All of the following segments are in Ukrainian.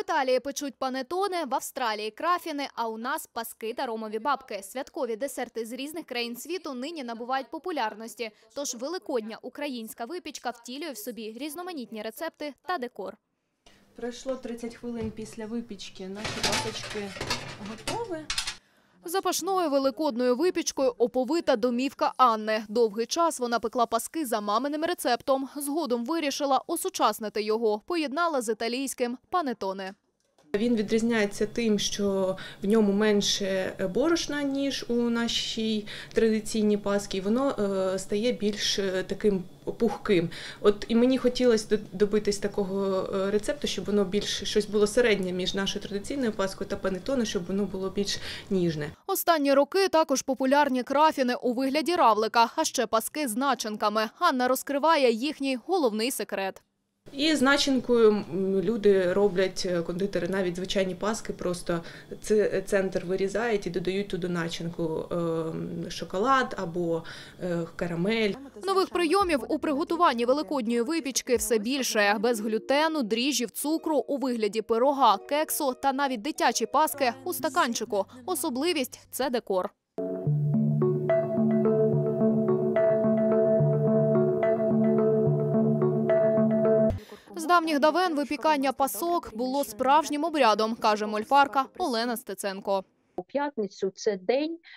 Італії печуть панеттоне, в Австралії – крафіни, а у нас – паски та ромові бабки. Святкові десерти з різних країн світу нині набувають популярності. Тож великодня українська випічка втілює в собі різноманітні рецепти та декор. Пройшло 30 хвилин після випічки, наші пасочки готові. Запашною великодною випічкою оповита домівка Анни. Довгий час вона пекла паски за маминим рецептом. Згодом вирішила осучаснити його, поєднала з італійським панеттоне. Він відрізняється тим, що в ньому менше борошна, ніж у нашій традиційній паски, і воно стає більш таким пухким. І мені хотілося добитись такого рецепту, щоб воно більш щось було середнє між нашою традиційною паскою та панеттоне, щоб воно було більш ніжне. Останні роки також популярні крафіни у вигляді равлика, а ще паски з начинками. Анна розкриває їхній головний секрет. І з начинкою люди роблять, кондитери, навіть звичайні паски, просто центр вирізають і додають туди начинку шоколад або карамель. Нових прийомів у приготуванні великодньої випічки все більше. Без глютену, дріжджів, цукру, у вигляді пирога, кексу та навіть дитячі паски у стаканчику. Особливість – це декор. З давніх давен випікання пасок було справжнім обрядом, каже мольфарка Олена Стеценко. У п'ятницю – це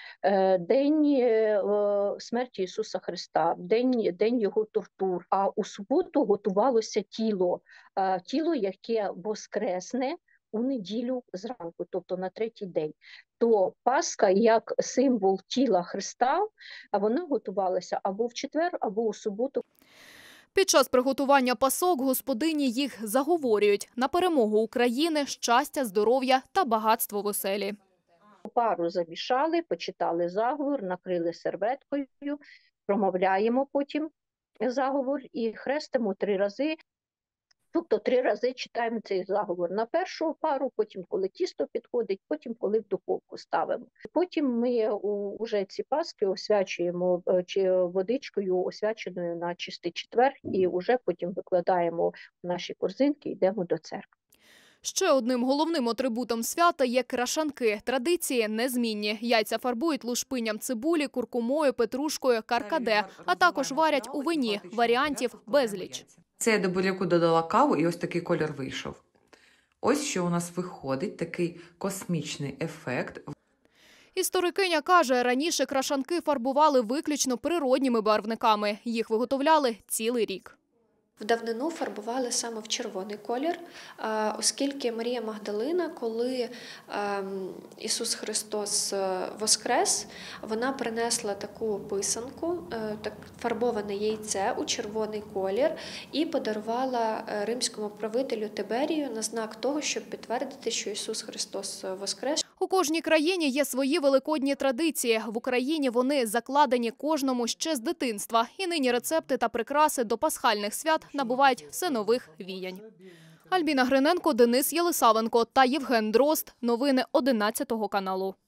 день смерті Ісуса Христа, день його тортур. А у суботу готувалося тіло, яке воскресне у неділю зранку, тобто на третій день. То Пасха, як символ тіла Христа, вона готувалася або в четвер, або у суботу. Під час приготування пасок господині їх заговорюють на перемогу України, щастя, здоров'я та багатство в оселі. Пару замішали, почитали заговор, накрили серветкою, промовляємо потім заговор і хрестимо 3 рази. Тобто 3 рази читаємо цей заговор на першу пару, потім коли тісто підходить, потім коли в духовку ставимо. Потім ми вже ці паски освячуємо водичкою, освяченою на чистий четвер, і вже потім викладаємо в наші корзинки і йдемо до церкви. Ще одним головним атрибутом свята є крашанки. Традиції незмінні. Яйця фарбують лушпинням цибулі, куркумою, петрушкою, каркаде, а також варять у вині. Варіантів безліч. Це я до буряку додала каву і ось такий колір вийшов. Ось що у нас виходить, такий космічний ефект. Історикиня каже, раніше крашанки фарбували виключно природніми барвниками. Їх виготовляли цілий рік. В давнину фарбували саме в червоний колір, оскільки Марія Магдалина, коли Ісус Христос воскрес, вона принесла таку писанку, фарбоване яйце у червоний колір і подарувала римському правителю Тиберію на знак того, щоб підтвердити, що Ісус Христос воскрес. У кожній країні є свої великодні традиції. В Україні вони закладені кожному ще з дитинства. І нині рецепти та прикраси до пасхальних свят набувають все нових віянь. Альбіна Гриненко, Денис Єлисавенко та Євген Дрозд. Новини 11 каналу.